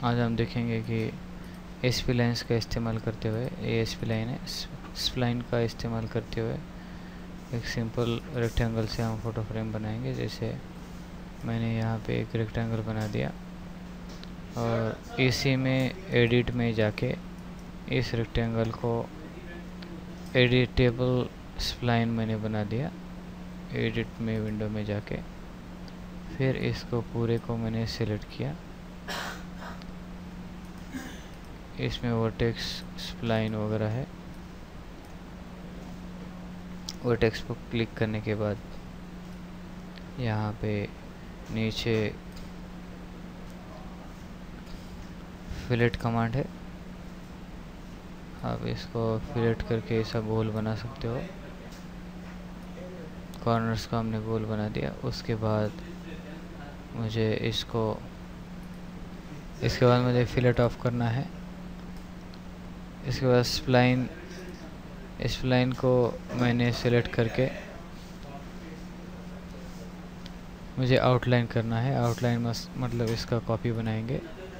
आज हम देखेंगे कि स्प्लाइन्स का इस्तेमाल करते हुए, ये स्प्लाइन है, स्प्लाइन का इस्तेमाल करते हुए एक सिंपल रेक्टेंगल से हम फोटो फ्रेम बनाएंगे। जैसे मैंने यहाँ पे एक रेक्टेंगल बना दिया और इसी में एडिट में जाके इस रेक्टेंगल को एडिटेबल स्प्लाइन मैंने बना दिया। एडिट में विंडो में जाके फिर इसको पूरे को मैंने सेलेक्ट किया। इसमें वर्टेक्स स्प्लाइन वगैरह है। वर्टेक्स पर क्लिक करने के बाद यहाँ पे नीचे फिलेट कमांड है। आप इसको फिलेट करके ऐसा गोल बना सकते हो। कॉर्नर्स का हमने गोल बना दिया। उसके बाद मुझे इसके बाद मुझे फिलेट ऑफ करना है। इसके बाद स्प्लाइन को मैंने सेलेक्ट करके मुझे आउटलाइन करना है। आउटलाइन मतलब इसका कॉपी बनाएंगे।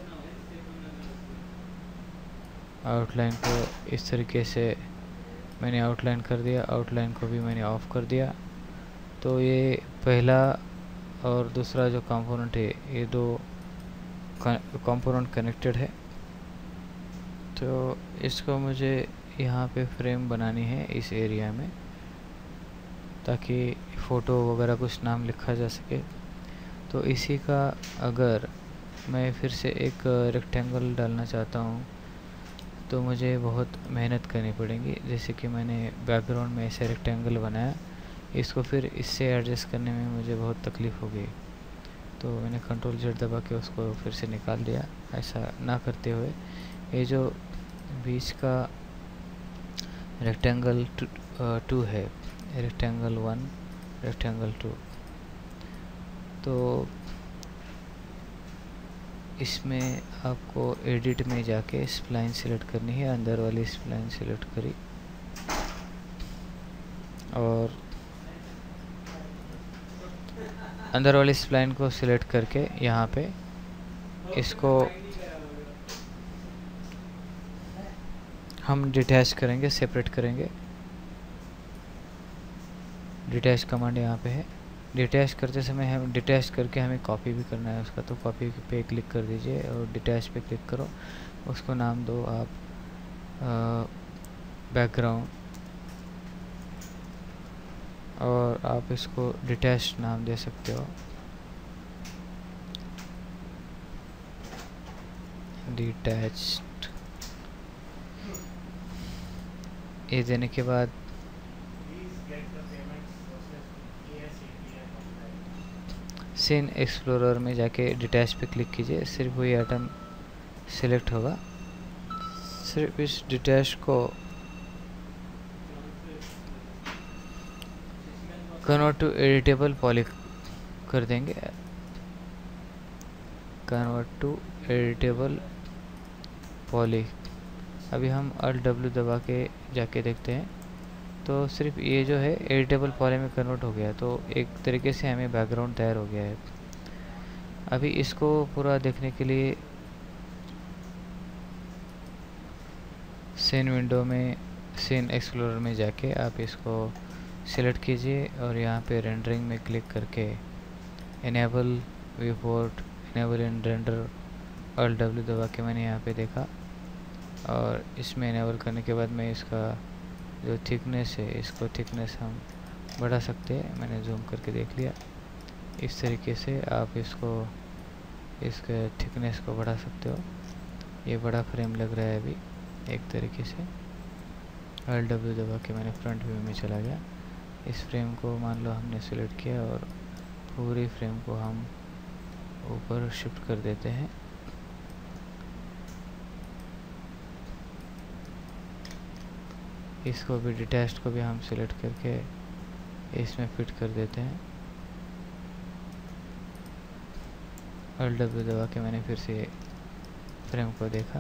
आउटलाइन को इस तरीके से मैंने आउटलाइन कर दिया। आउटलाइन को भी मैंने ऑफ कर दिया। तो ये पहला और दूसरा जो कंपोनेंट है, ये दो कंपोनेंट कनेक्टेड है। तो इसको मुझे यहाँ पे फ्रेम बनानी है इस एरिया में, ताकि फ़ोटो वगैरह कुछ नाम लिखा जा सके। तो इसी का अगर मैं फिर से एक रेक्टेंगल डालना चाहता हूँ तो मुझे बहुत मेहनत करनी पड़ेगी। जैसे कि मैंने बैकग्राउंड में ऐसे रेक्टेंगल बनाया, इसको फिर इससे एडजस्ट करने में मुझे बहुत तकलीफ़ हो गई। तो मैंने Ctrl+Z दबा के उसको फिर से निकाल दिया। ऐसा ना करते हुए ये जो बीच का रेक्टेंगल 2 है, रेक्टेंगल 1, रेक्टेंगल 2, तो इसमें आपको एडिट में जाके स्प्लाइन सेलेक्ट करनी है। अंदर वाली स्प्लाइन सेलेक्ट करी और अंदर वाली स्प्लाइन को सिलेक्ट करके यहाँ पे इसको हम डिटैच करेंगे, सेपरेट करेंगे। डिटैच कमांड यहाँ पे है। डिटैच करते समय हम डिटैच करके हमें कॉपी भी करना है उसका, तो कॉपी पे क्लिक कर दीजिए और डिटैच पे क्लिक करो। उसको नाम दो आप बैकग्राउंड, और आप इसको डिटैच नाम दे सकते हो। डिटैच्ड ये देने के बाद सीन एक्सप्लोरर में जाके डिटैच पे क्लिक कीजिए। सिर्फ वही आइटम सिलेक्ट होगा। सिर्फ इस डिटैच को कन्वर्ट टू एडिटेबल पॉली कर देंगे। Convert to editable poly. अभी हम Alt+W दबा के जाके देखते हैं तो सिर्फ ये जो है एडिटेबल पॉली में कन्वर्ट हो गया। तो एक तरीके से हमें बैकग्राउंड तैयार हो गया है। अभी इसको पूरा देखने के लिए सीन विंडो में, सीन एक्सप्लोरर में जाके आप इसको सिलेक्ट कीजिए और यहाँ पे रेंडरिंग में क्लिक करके enable viewport, enable in render, Alt+W दबा के मैंने यहाँ पे देखा। और इसमें इनेबल करने के बाद मैं इसका जो थिकनेस है, इसको थिकनेस हम बढ़ा सकते हैं। मैंने जूम करके देख लिया। इस तरीके से आप इसके थिकनेस को बढ़ा सकते हो। ये बड़ा फ्रेम लग रहा है अभी एक तरीके से। Alt+W दबा के मैंने फ्रंट व्यू में चला गया। इस फ्रेम को मान लो हमने सिलेक्ट किया और पूरी फ्रेम को हम ऊपर शिफ्ट कर देते हैं। इसको भी डिटैच्ड को भी हम सिलेक्ट करके इसमें फिट कर देते हैं। Alt+W दबा के मैंने फिर से फ्रेम को देखा।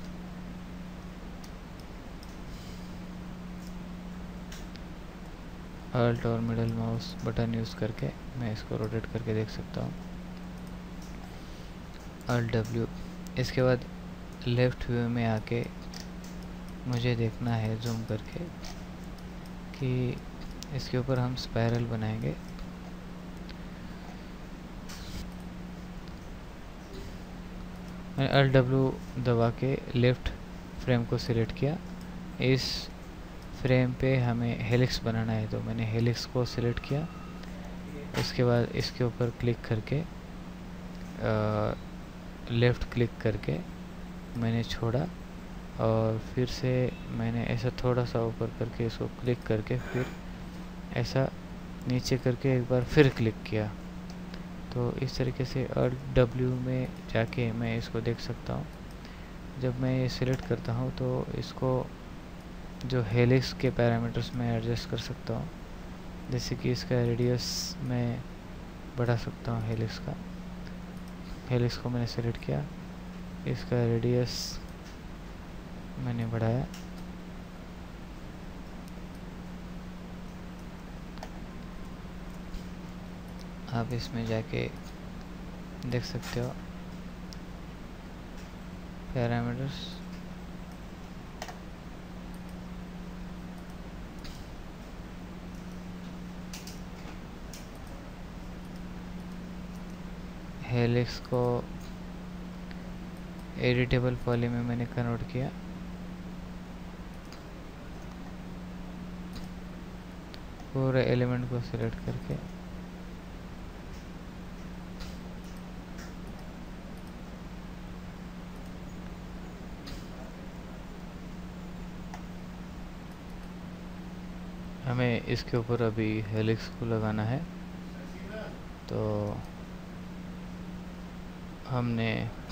Alt और मिडल माउस बटन यूज़ करके मैं इसको रोटेट करके देख सकता हूँ। Alt+W इसके बाद लेफ़्ट व्यू में आके मुझे देखना है जूम करके कि इसके ऊपर हम स्पाइरल बनाएंगे। मैंने Alt W दबा के लेफ़्ट फ्रेम को सिलेक्ट किया। इस फ्रेम पे हमें हेलिक्स बनाना है, तो मैंने हेलिक्स को सिलेक्ट किया। उसके बाद इसके ऊपर क्लिक करके लेफ़्ट क्लिक करके मैंने छोड़ा और फिर से मैंने ऐसा थोड़ा सा ऊपर करके इसको क्लिक करके फिर ऐसा नीचे करके एक बार फिर क्लिक किया। तो इस तरीके से Alt W में जाके मैं इसको देख सकता हूँ। जब मैं ये सिलेक्ट करता हूँ तो इसको जो हेलिक्स के पैरामीटर्स में एडजस्ट कर सकता हूँ, जैसे कि इसका रेडियस मैं बढ़ा सकता हूँ। हेलिक्स को मैंने सेलेक्ट किया, इसका रेडियस मैंने बढ़ाया। आप इसमें जाके देख सकते हो पैरामीटर्स। हेलिक्स को एडिटेबल पॉली में मैंने कन्वर्ट किया। पूरे एलिमेंट को सिलेक्ट करके हमें इसके ऊपर अभी हेलिक्स को लगाना है। तो हमने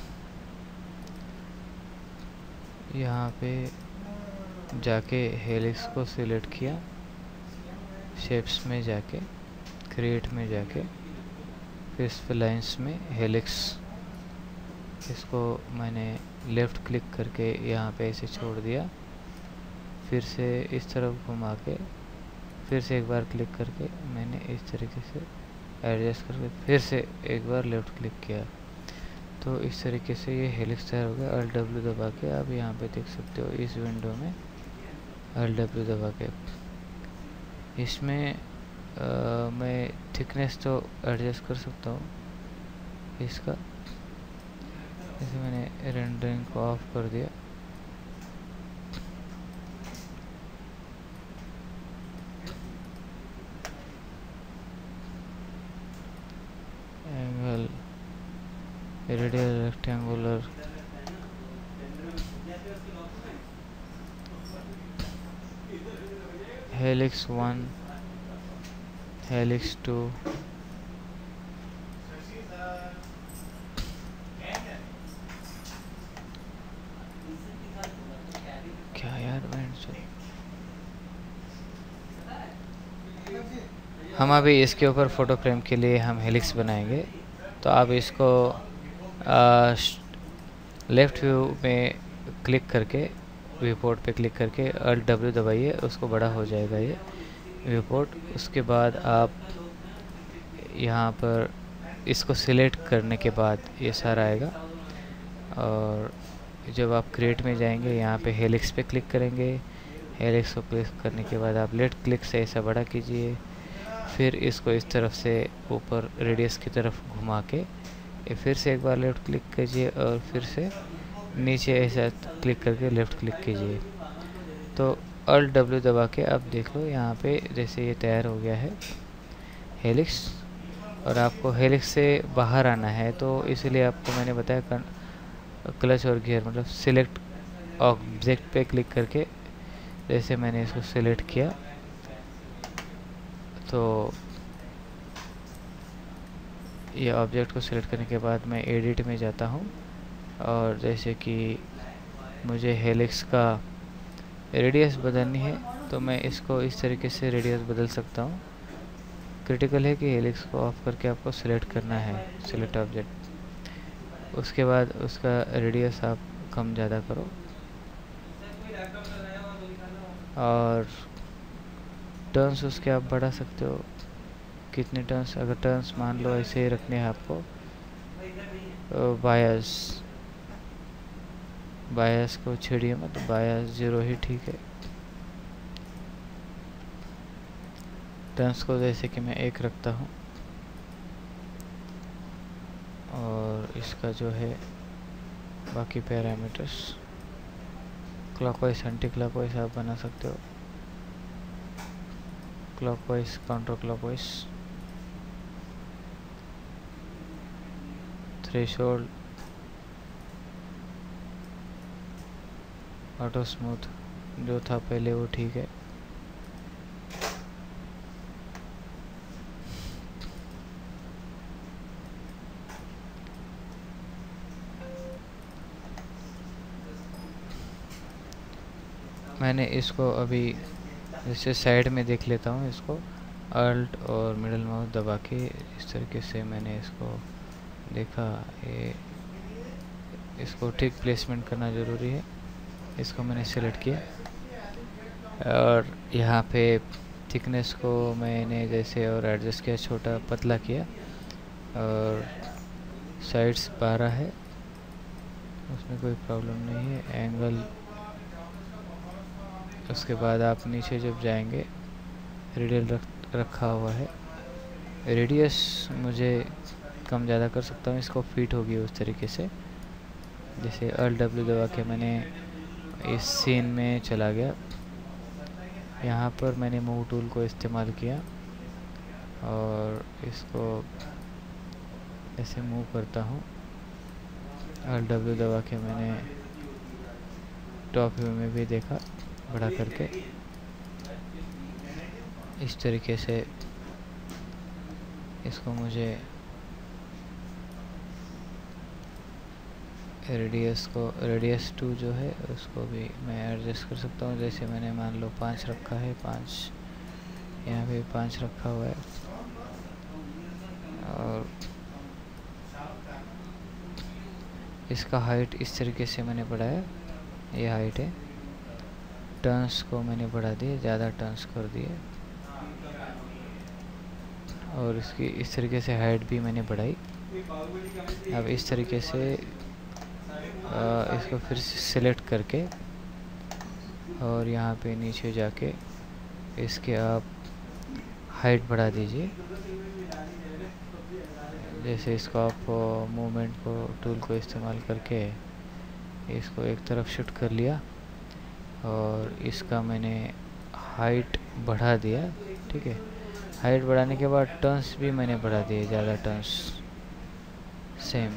यहाँ पे जाके हेलिक्स को सिलेक्ट किया, शेप्स में जाके क्रिएट में जाके फिर स्प्लाइन्स में हेलिक्स, इसको मैंने लेफ़्ट क्लिक करके यहाँ पे ऐसे छोड़ दिया। फिर से इस तरफ घुमा के फिर से एक बार क्लिक करके मैंने इस तरीके से एडजस्ट करके फिर से एक बार लेफ़्ट क्लिक किया। तो इस तरीके से ये हेलिक्स तैयार हो गया। Alt W दबा के आप यहाँ पे देख सकते हो इस विंडो में Alt W दबा के। इसमें मैं थिकनेस तो एडजस्ट कर सकता हूँ इसका। जैसे मैंने रेंडरिंग को ऑफ कर दिया। Angle radial rectangular helix 1 helix 2 क्या यार हम अभी इसके ऊपर फोटो फ्रेम के लिए हम हेलिक्स बनाएंगे। तो आप इसको लेफ़्ट व्यू में क्लिक करके व्यू पोर्ट पे क्लिक करके Alt W दबाइए, उसको बड़ा हो जाएगा ये व्यू पोर्ट। उसके बाद आप यहाँ पर इसको सिलेक्ट करने के बाद ये सारा आएगा। और जब आप क्रिएट में जाएंगे यहाँ पे हेलिक्स पे क्लिक करेंगे। हेलिक्स को क्लिक करने के बाद आप लेफ्ट क्लिक से ऐसा बड़ा कीजिए, फिर इसको इस तरफ से ऊपर रेडियस की तरफ घुमा के फिर से एक बार लेफ़्ट क्लिक कीजिए और फिर से नीचे ऐसा क्लिक करके लेफ़्ट क्लिक कीजिए। तो Alt W दबा के अब देख लो यहाँ पे जैसे ये तैयार हो गया है हेलिक्स। और आपको हेलिक्स से बाहर आना है, तो इसलिए आपको मैंने बताया क्लच और गियर मतलब सिलेक्ट ऑब्जेक्ट पे क्लिक करके जैसे मैंने इसको सिलेक्ट किया तो ये ऑब्जेक्ट को सिलेक्ट करने के बाद मैं एडिट में जाता हूँ और जैसे कि मुझे हेलिक्स का रेडियस बदलनी है तो मैं इसको इस तरीके से रेडियस बदल सकता हूँ। क्रिटिकल है कि हेलिक्स को ऑफ करके आपको सिलेक्ट करना है सिलेक्ट ऑब्जेक्ट। उसके बाद उसका रेडियस आप कम ज़्यादा करो और टर्न्स उसके आप बढ़ा सकते हो। कितने टर्न्स, अगर टर्न्स मान लो ऐसे ही रखने हैं आपको बायस बायस को छेड़िए मत, बायस 0 ही ठीक है। टर्न्स को जैसे कि मैं 1 रखता हूँ, और इसका जो है बाकी पैरामीटर्स क्लॉकवाइज एंटी क्लॉकवाइज आप बना सकते हो, clockwise counter clockwise, threshold, auto smooth जो था पहले वो ठीक है। मैंने इसको अभी जैसे साइड में देख लेता हूँ, इसको अल्ट और मिडल माउस दबा के इस तरीके से मैंने इसको देखा। ये इसको ठीक प्लेसमेंट करना ज़रूरी है। इसको मैंने सेलेक्ट किया और यहाँ पे थिकनेस को मैंने जैसे और एडजस्ट किया, छोटा पतला किया, और साइड्स 12 है, उसमें कोई प्रॉब्लम नहीं है। एंगल उसके बाद आप नीचे जब जाएंगे रेडियल रखा हुआ है, रेडियस मुझे कम ज़्यादा कर सकता हूँ, इसको फिट होगी उस तरीके से। जैसे Alt W दबा के मैंने इस सीन में चला गया, यहाँ पर मैंने मूव टूल को इस्तेमाल किया और इसको ऐसे मूव करता हूँ। Alt W दबा के मैंने टॉप व्यू में भी देखा बड़ा करके, इस तरीके से इसको मुझे रेडियस 2 जो है उसको भी मैं एडजस्ट कर सकता हूँ। जैसे मैंने मान लो 5 रखा है, 5 यहाँ पे 5 रखा हुआ है, और इसका हाइट इस तरीके से मैंने बढ़ाया, ये हाइट है। टर्न्स को मैंने बढ़ा दिए, ज़्यादा टर्न्स कर दिए, और इसकी इस तरीके से हाइट भी मैंने बढ़ाई। अब इस तरीके से इसको फिर से सिलेक्ट करके और यहाँ पे नीचे जाके इसके आप हाइट बढ़ा दीजिए। जैसे इसको आप मूवमेंट को टूल को इस्तेमाल करके इसको एक तरफ शिफ्ट कर लिया और इसका मैंने हाइट बढ़ा दिया, ठीक है। हाइट बढ़ाने के बाद टर्न्स भी मैंने बढ़ा दिए, ज़्यादा टर्न्स सेम।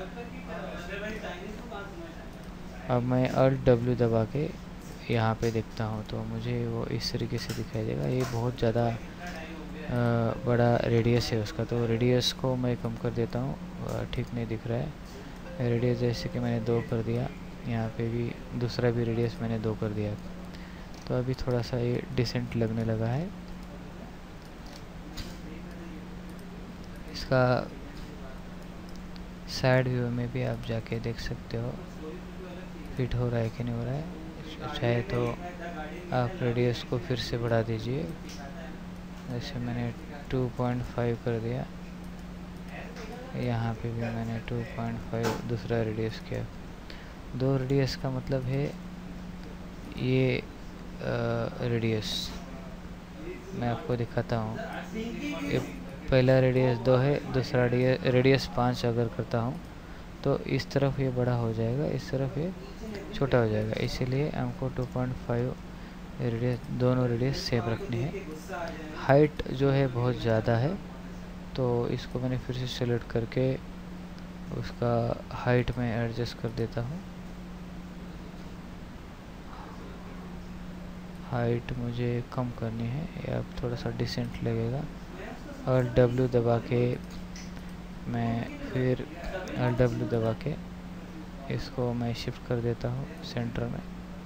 अब मैं Alt W दबा के यहाँ पे देखता हूँ तो मुझे वो इस तरीके से दिखाई देगा। ये बहुत ज़्यादा बड़ा रेडियस है उसका, तो रेडियस को मैं कम कर देता हूँ, ठीक नहीं दिख रहा है। रेडियस जैसे कि मैंने 2 कर दिया, यहाँ पे भी दूसरा भी रेडियस मैंने 2 कर दिया, तो अभी थोड़ा सा ये डिसेंट लगने लगा है। इसका साइड व्यू में भी आप जाके देख सकते हो फिट हो रहा है कि नहीं हो रहा है। चाहे तो आप रेडियस को फिर से बढ़ा दीजिए, जैसे मैंने 2.5 कर दिया, यहाँ पे भी मैंने 2.5 दूसरा रेडियस किया। 2 रेडियस का मतलब है ये रेडियस मैं आपको दिखाता हूँ। ये पहला रेडियस 2 है, दूसरा रेडियस 5 अगर करता हूँ तो इस तरफ ये बड़ा हो जाएगा, इस तरफ ये छोटा हो जाएगा। इसीलिए हमको 2.5 रेडियस, दोनों रेडियस सेम रखनी है। हाइट जो है बहुत ज़्यादा है, तो इसको मैंने फिर से सेलेक्ट करके उसका हाइट में एडजस्ट कर देता हूँ। हाइट मुझे कम करनी है, ये अब थोड़ा सा डिसेंट लगेगा। और W दबा के मैं फिर W दबा के इसको मैं शिफ्ट कर देता हूँ सेंटर में।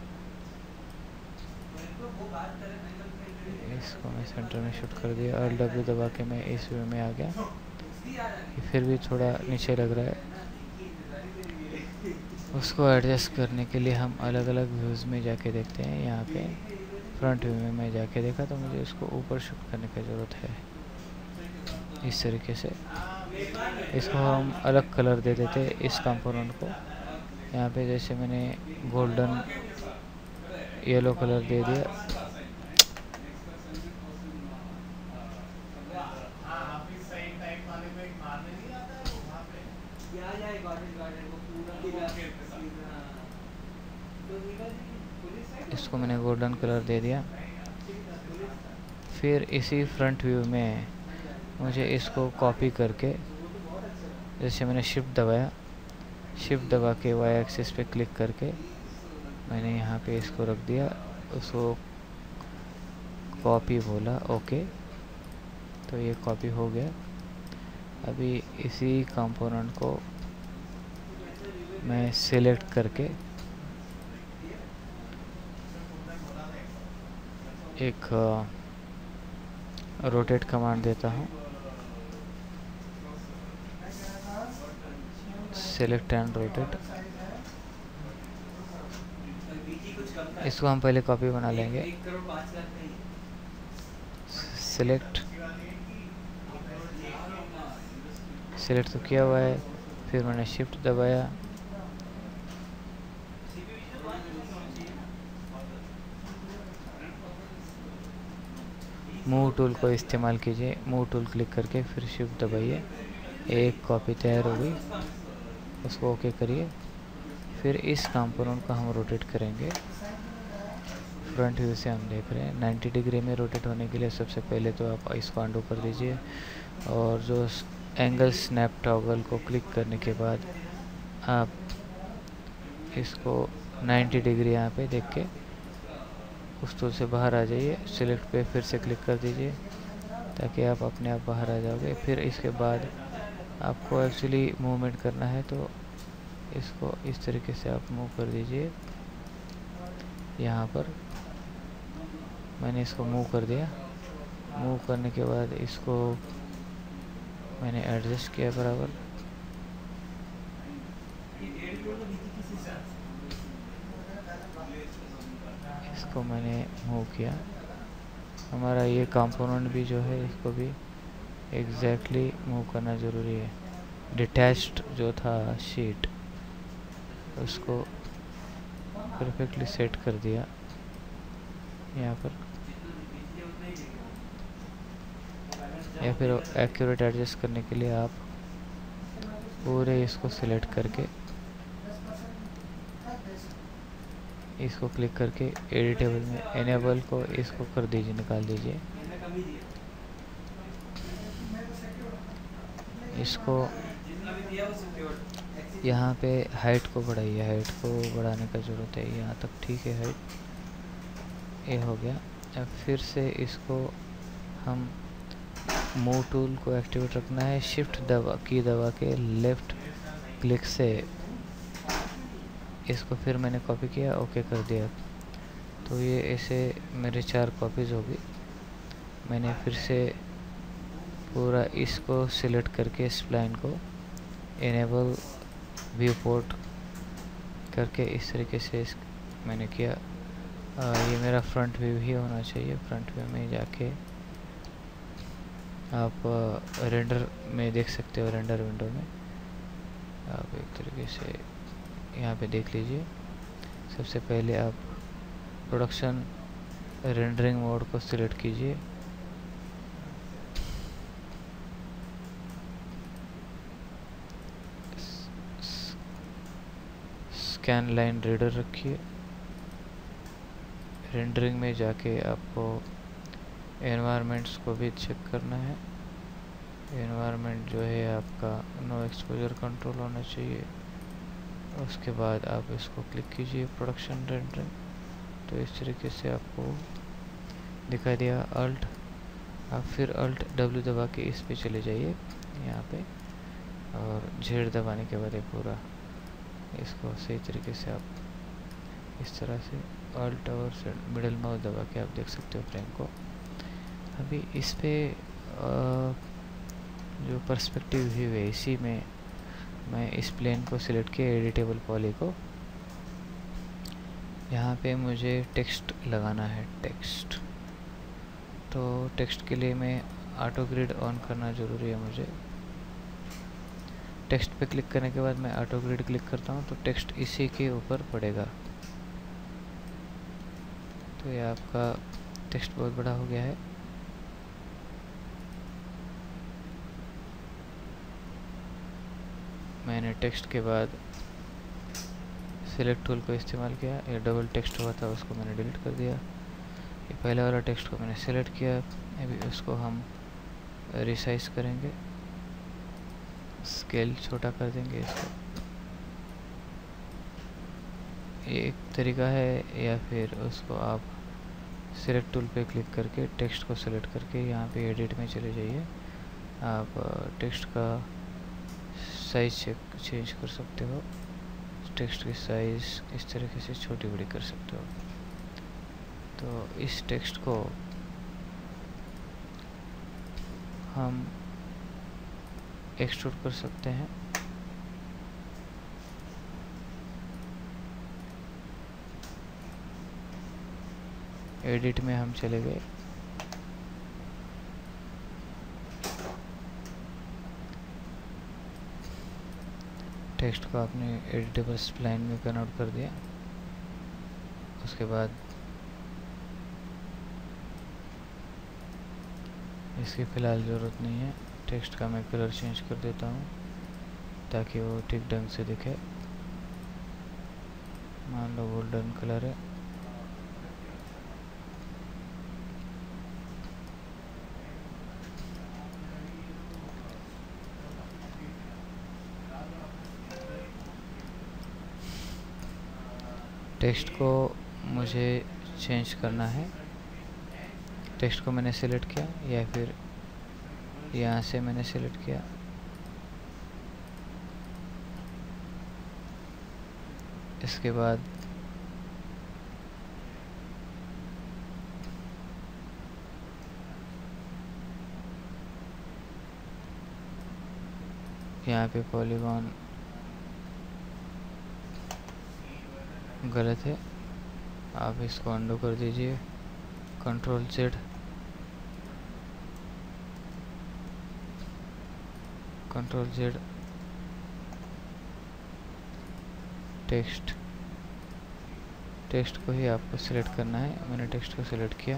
इसको मैं सेंटर में शिफ्ट कर दिया और W दबा के मैं इस व्यू में आ गया। फिर भी थोड़ा नीचे लग रहा है, उसको एडजस्ट करने के लिए हम अलग अलग व्यूज़ में जाके देखते हैं। यहाँ पे फ्रंट व्यू में मैं जाके देखा तो मुझे इसको ऊपर शिफ्ट करने की ज़रूरत है। इस तरीके से इसको हम अलग कलर दे देते इस कंपोनेंट को, यहाँ पे जैसे मैंने गोल्डन येलो कलर दे दिया, इसको मैंने गोल्डन कलर दे दिया। फिर इसी फ्रंट व्यू में मुझे इसको कॉपी करके, जैसे मैंने शिफ्ट दबाया, शिफ्ट दबा के वाई एक्सिस पे क्लिक करके मैंने यहाँ पे इसको रख दिया, उसको कॉपी बोला, ओके। तो ये कॉपी हो गया। अभी इसी कंपोनेंट को मैं सिलेक्ट करके एक रोटेट कमांड देता हूँ, सेलेक्ट एंड रोटेट। इसको हम पहले कॉपी बना लेंगे। सिलेक्ट तो किया हुआ है, फिर मैंने शिफ्ट दबाया, मूव टूल को इस्तेमाल कीजिए, मूव टूल क्लिक करके फिर शिफ्ट दबाइए, एक कॉपी तैयार हो गई। उसको ओके करिए। फिर इस कंपोनेंट को हम रोटेट करेंगे। फ्रंट व्यू से हम देख रहे हैं 90 डिग्री में रोटेट होने के लिए सबसे पहले तो आप इसको अंडू कर दीजिए, और जो एंगल स्नैप टॉगल को क्लिक करने के बाद आप इसको 90 डिग्री यहाँ पे देख के उस टूल से बाहर आ जाइए। सिलेक्ट पे फिर से क्लिक कर दीजिए ताकि आप अपने आप बाहर आ जाओगे। फिर इसके बाद आपको एक्चुअली मूवमेंट करना है तो इसको इस तरीके से आप मूव कर दीजिए। यहाँ पर मैंने इसको मूव कर दिया। मूव करने के बाद इसको मैंने एडजस्ट किया बराबर। इसको मैंने मूव किया। हमारा ये कंपोनेंट भी जो है इसको भी एग्जैक्टली मूव करना ज़रूरी है। डिटैच्ड जो था शीट उसको परफेक्टली सेट कर दिया यहाँ पर, या फिर एक्यूरेट एडजस्ट करने के लिए आप पूरे इसको सिलेक्ट करके इसको क्लिक करके एडिटेबल में एनेबल को इसको कर दीजिए, निकाल दीजिए। इसको यहाँ पे हाइट को बढ़ाइए, हाइट को बढ़ाने का ज़रूरत है। यहाँ तक ठीक है हाइट, ये हो गया। अब फिर से इसको हम मूव टूल को एक्टिवेट रखना है। शिफ्ट दबा के लेफ़्ट क्लिक से इसको फिर मैंने कॉपी किया, ओके कर दिया। तो ये ऐसे मेरे 4 कॉपीज़ होगी। मैंने फिर से पूरा इसको सिलेक्ट करके स्प्लाइन को इनेबल व्यू पोर्ट करके इस तरीके से मैंने किया। ये मेरा फ्रंट व्यू ही होना चाहिए। फ्रंट व्यू में जाके आप रेंडर में देख सकते हो, रेंडर विंडो में आप एक तरीके से यहाँ पे देख लीजिए। सबसे पहले आप प्रोडक्शन रेंडरिंग मोड को सिलेक्ट कीजिए। स्कैन लाइन रीडर रखिए। रेंडरिंग में जाके आपको एनवायरनमेंट्स को भी चेक करना है। एनवायरनमेंट जो है आपका नो एक्सपोजर कंट्रोल होना चाहिए। उसके बाद आप इसको क्लिक कीजिए प्रोडक्शन रेंडरिंग। तो इस तरीके से आपको दिखा दिया। अल्ट आप फिर अल्ट W दबा के इस पे चले जाइए यहाँ पे, और Z दबाने के बाद पूरा इसको सही तरीके से आप इस तरह से अल्ट और मिडल माउस दबा के आप देख सकते हो फ्रेम को। अभी इस पे जो पर्सपेक्टिव व्यू है इसी में मैं इस प्लेन को सिलेक्ट किया, एडिटेबल पॉली को। यहाँ पे मुझे टेक्स्ट लगाना है, टेक्स्ट। तो टेक्स्ट के लिए मैं ऑटो ग्रिड ऑन करना ज़रूरी है मुझे। टेक्स्ट पे क्लिक करने के बाद मैं ऑटो ग्रिड क्लिक करता हूँ तो टेक्स्ट इसी के ऊपर पड़ेगा। तो ये आपका टेक्स्ट बहुत बड़ा हो गया है। मैंने टेक्स्ट के बाद सिलेक्ट टूल को इस्तेमाल किया, ये डबल टेक्स्ट हुआ था उसको मैंने डिलीट कर दिया। ये पहले वाला टेक्स्ट को मैंने सेलेक्ट किया, अभी उसको हम रिसाइज करेंगे, स्केल छोटा कर देंगे इसको। ये एक तरीका है, या फिर उसको आप सिलेक्ट टूल पे क्लिक करके टेक्स्ट को सिलेक्ट करके यहाँ पे एडिट में चले जाइए। आप टेक्स्ट का साइज चेंज कर सकते हो, टेक्स्ट की साइज़ इस तरीके से छोटी बड़ी कर सकते हो। तो इस टेक्स्ट को हम एक्सट्रूड कर सकते हैं। एडिट में हम चले गए, टेक्स्ट को आपने एडिटेबल स्प्लाइन में कन्वर्ट कर दिया। उसके बाद इसकी फ़िलहाल ज़रूरत नहीं है, टेक्स्ट का मैं कलर चेंज कर देता हूँ ताकि वो ठीक ढंग से दिखे। मान लो गोल्डन कलर है, टेक्स्ट को मुझे चेंज करना है। टेक्स्ट को मैंने सेलेक्ट किया या फिर यहाँ से मैंने सेलेक्ट किया, इसके बाद यहाँ पे पॉलीगॉन गलत है, आप इसको अंडू कर दीजिए, control Z, control Z, text को ही आपको सिलेक्ट करना है। मैंने टेक्स्ट को सिलेक्ट किया,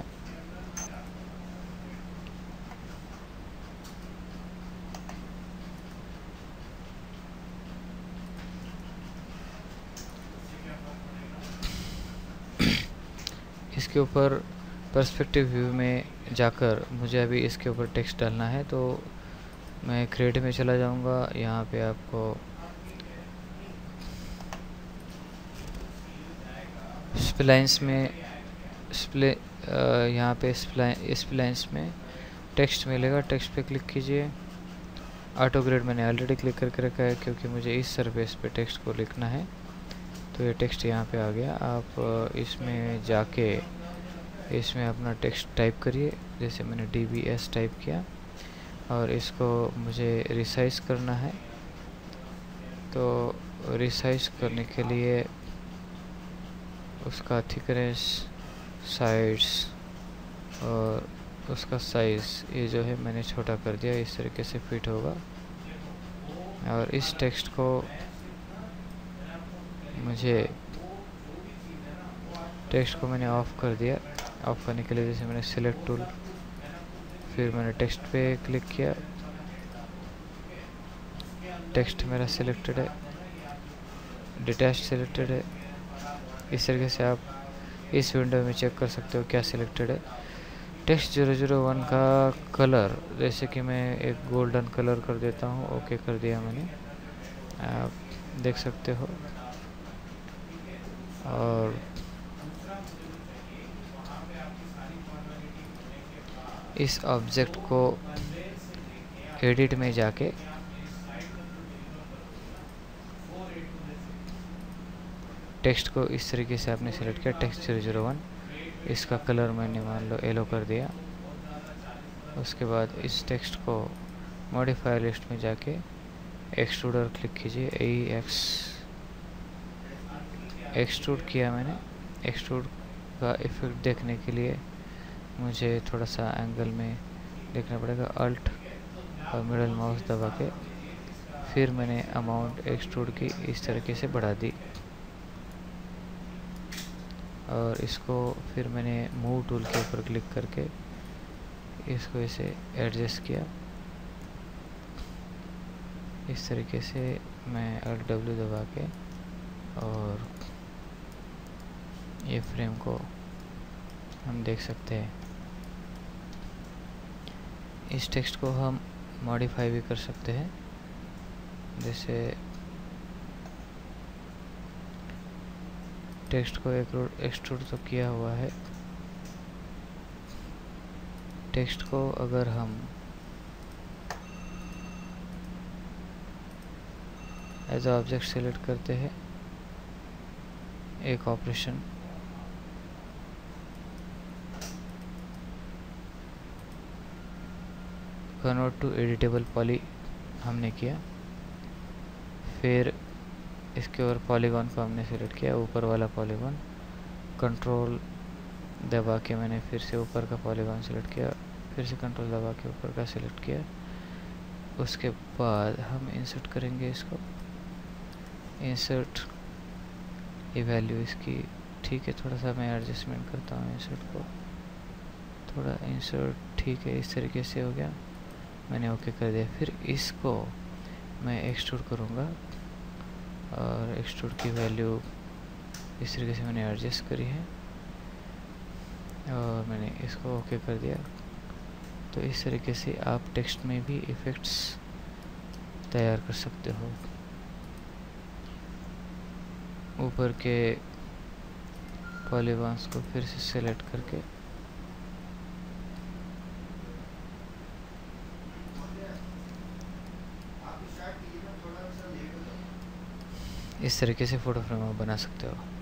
इसके ऊपर पर्सपेक्टिव व्यू में जाकर मुझे अभी इसके ऊपर टेक्स्ट डालना है। तो मैं क्रिएट में चला जाऊंगा, यहाँ पे आपको स्प्लाइन्स में यहाँ पे स्प्लाइन्स में टेक्स्ट मिलेगा, टेक्स्ट पे क्लिक कीजिए। ऑटो ग्रेड मैंने ऑलरेडी क्लिक करके रखा है क्योंकि मुझे इस सरफेस पे टेक्स्ट को लिखना है। तो ये टेक्स्ट यहाँ पे आ गया। आप इसमें जाके इसमें अपना टेक्स्ट टाइप करिए, जैसे मैंने DBS टाइप किया, और इसको मुझे रिसाइज करना है। तो रिसाइज करने के लिए उसका थिकनेस, साइड्स और उसका साइज़ ये जो है मैंने छोटा कर दिया, इस तरीके से फिट होगा। और इस टेक्स्ट को टेक्स्ट को मैंने ऑफ़ कर दिया। ऑफ़ करने के लिए जैसे मैंने सिलेक्ट टूल, फिर मैंने टेक्स्ट पे क्लिक किया, टेक्स्ट मेरा सिलेक्टेड है, डिटैच सिलेक्टेड है। इस तरीके से आप इस विंडो में चेक कर सकते हो क्या सिलेक्टेड है। टेक्स्ट 001 का कलर जैसे कि मैं एक गोल्डन कलर कर देता हूँ, ओके कर दिया मैंने, आप देख सकते हो। और इस ऑब्जेक्ट को एडिट में जाके टेक्स्ट को इस तरीके से आपने सेलेक्ट किया, टेक्स्ट 001, इसका कलर मैंने मान लो येलो कर दिया। उसके बाद इस टेक्स्ट को मॉडिफाई लिस्ट में जाके एक्सट्रूडर क्लिक कीजिए, एक्सट्रूड किया मैंने। एक्सट्रूड का इफेक्ट देखने के लिए मुझे थोड़ा सा एंगल में देखना पड़ेगा, अल्ट और मिडल माउस दबा के फिर मैंने अमाउंट एक्सट्रूड की इस तरीके से बढ़ा दी और इसको फिर मैंने मूव टूल के ऊपर क्लिक करके इसको इसे एडजस्ट किया। इस तरीके से मैं Alt W दबा के और ये फ्रेम को हम देख सकते हैं। इस टेक्स्ट को हम मॉडिफाई भी कर सकते हैं, जैसे टेक्स्ट को एक्सट्रूड तो किया हुआ है। टेक्स्ट को अगर हम एज ऑब्जेक्ट सेलेक्ट करते हैं, एक operation convert to editable poly हमने किया। फिर इसके ऊपर पॉलीगॉन को हमने सेलेक्ट किया, ऊपर वाला पॉलीगॉन। कंट्रोल दबा के मैंने फिर से ऊपर का पॉलीगॉन सेलेक्ट किया, फिर से कंट्रोल दबा के ऊपर का सेलेक्ट किया। उसके बाद हम इंसर्ट करेंगे इसको। इंसर्ट ये वैल्यू इसकी ठीक है, थोड़ा सा मैं एडजस्टमेंट करता हूँ इंसर्ट को, थोड़ा इंसर्ट ठीक है, इस तरीके से हो गया। मैंने ओके कर दिया। फिर इसको मैं एक्सट्रूड करूँगा और एक्सट्रूड की वैल्यू इस तरीके से मैंने एडजस्ट करी है और मैंने इसको ओके कर दिया। तो इस तरीके से आप टेक्स्ट में भी इफ़ेक्ट्स तैयार कर सकते हो। ऊपर के पॉलीगॉन्स को फिर से सेलेक्ट करके इस तरीके से फ़ोटो फ्रेम आप बना सकते हो।